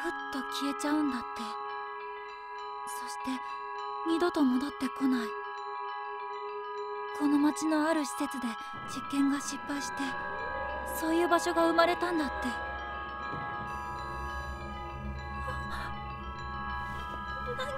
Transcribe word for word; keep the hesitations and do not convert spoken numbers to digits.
ふっと消えちゃうんだって。そして二度と戻ってこない。この町のある施設で実験が失敗して、そういう場所が生まれたんだって。何？